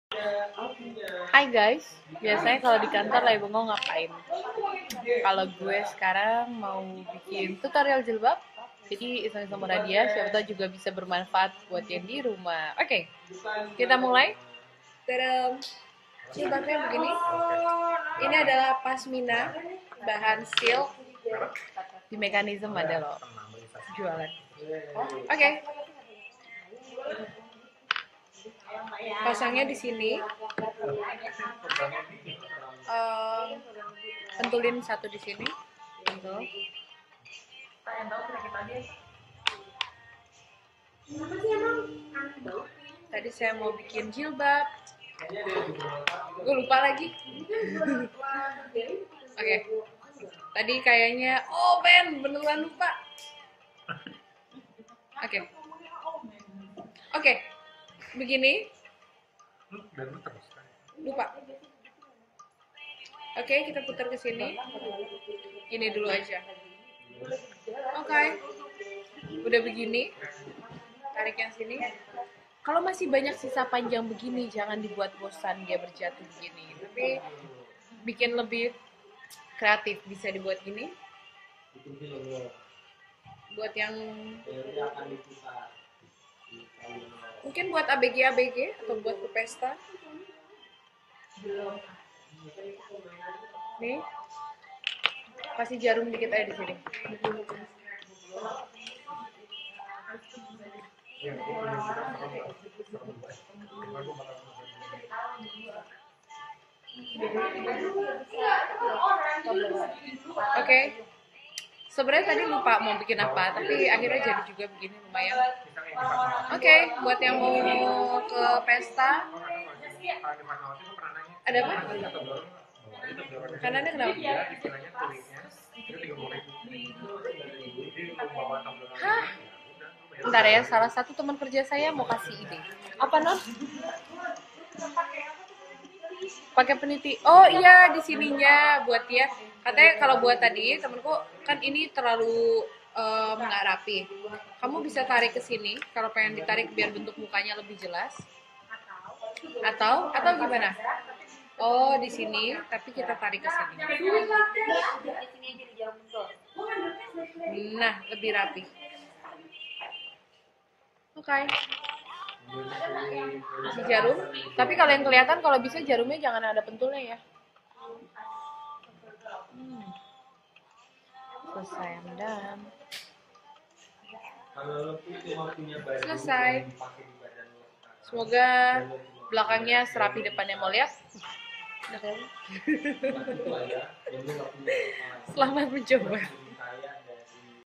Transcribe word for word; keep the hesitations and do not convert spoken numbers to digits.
Hai guys, biasanya kalau di kantor lagi bengong ngapain? Kalau gue sekarang mau bikin tutorial jilbab, jadi iseng-iseng sama Radia, siapa tahu juga bisa bermanfaat buat yang di rumah. Oke, kita mulai. Tadam. Jilbabnya begini. Ini adalah pasmina, bahan silk. Di mekanisme ada loh jualan. Oke. Pasangnya di sini. Uh, pentulin satu di sini. Pentul. Tadi saya mau bikin jilbab. Gue lupa lagi. Oke. Okay. Tadi kayaknya, oh Ben, beneran lupa. Oke. Okay. Oke. Okay. Begini. Lupa. Oke, okay, kita putar ke sini. Ini dulu aja. Oke. Okay. Udah begini. Tarik yang sini. Kalau masih banyak sisa panjang begini, jangan dibuat bosan dia berjatuh begini. Tapi bikin lebih kreatif, bisa dibuat gini. Buat yang mungkin buat A B G A B G atau buat ke pesta. Nih, kasih jarum dikit aja di sini. Oke, okay. Sebenarnya tadi lupa mau bikin apa, tapi akhirnya jadi juga begini lumayan. Oke, okay. Buat yang mau ke pesta, ada apa? Kanannya kenapa? Hah? Bentar ya, salah satu teman kerja saya mau kasih ide. Apa non? Pakai peniti. Oh iya, di sininya buat dia. Katanya kalau buat tadi temenku kan ini terlalu nggak um, rapi. Kamu bisa tarik ke sini kalau pengen ditarik biar bentuk mukanya lebih jelas. Atau atau gimana? Oh di sini, tapi kita tarik ke sini. Nah, lebih rapi. Oke. Okay. Si jarum. Tapi kalau yang kelihatan kalau bisa jarumnya jangan ada pentulnya ya. Hmm. Selesai, dan selesai. Semoga belakangnya serapi depannya, mau lihat? Selamat mencoba.